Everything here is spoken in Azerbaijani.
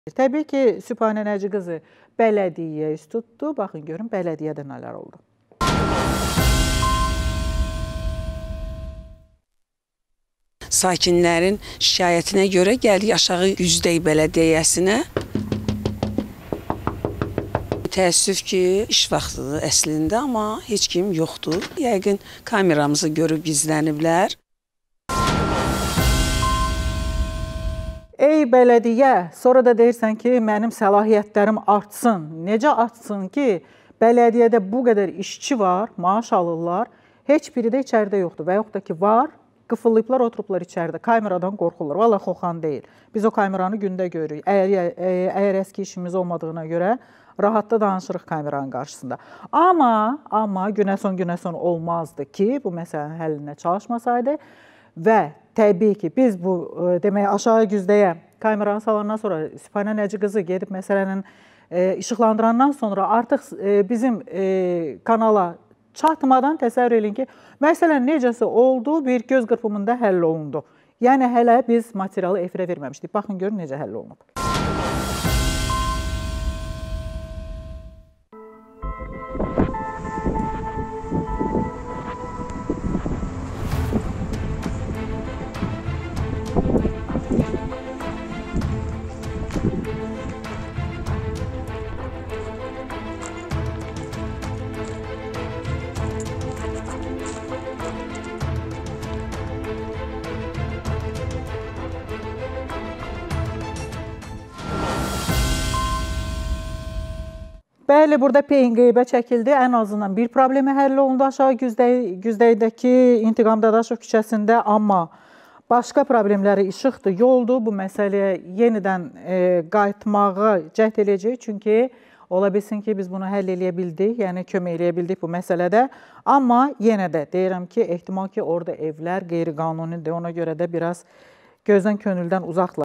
Təbii ki, Sübhanə Nəci qızı bələdiyyə üst tutdu. Baxın, görün, bələdiyyədə nələr oldu. Sakinlərin şikayətinə görə gəldik aşağı Güzdək bələdiyyəsinə. Təəssüf ki, iş vaxtıdır əslində, amma heç kim yoxdur. Yəqin kameramızı görüb gizləniblər. Ey bələdiyyə, sonra da deyirsən ki, mənim səlahiyyətlərim artsın. Necə artsın ki, bələdiyyədə bu qədər işçi var, maaş alırlar, heç biri də içəridə yoxdur və yaxud da ki, var, qıfıllayıblar, oturublar içəridə, kameradan qorxurlar. Vallahi xoxan deyil. Biz o kameranı gündə görürük. Əgər əski işimiz olmadığına görə rahat da danışırıq kameranın qarşısında. Amma günəson olmazdı ki, bu məsələnin həllinə çalışmasaydı və təbii ki, biz bu demək aşağı Güzdəyə kameranı salandan sonra Sübhanə Nəci qızı gedib məsələnin işıqlandırandan sonra artıq bizim kanala çatmadan təsəvvür edin ki, məsələn necəsə oldu, bir göz qırpımında həll olundu. Yəni hələ biz materialı efirə verməmişdik. Baxın, görün necə həll olunub. Bəli, burada peyin-qeybə çəkildi. Ən azından bir problemi həll olundu aşağı Güzdəydəki İntiqam Dadaşov küçəsində. Amma başqa problemləri işıqdır, yoldur. Bu məsələyə yenidən qayıtmağı cəhd eləyəcək. Çünki ola bilsin ki, biz bunu həll eləyə bildik, yəni kömək eləyə bildik bu məsələdə. Amma yenə də deyirəm ki, ehtimal ki, orada evlər qeyri-qanunidir. Ona görə də biraz gözdən könüldən uzaqlar.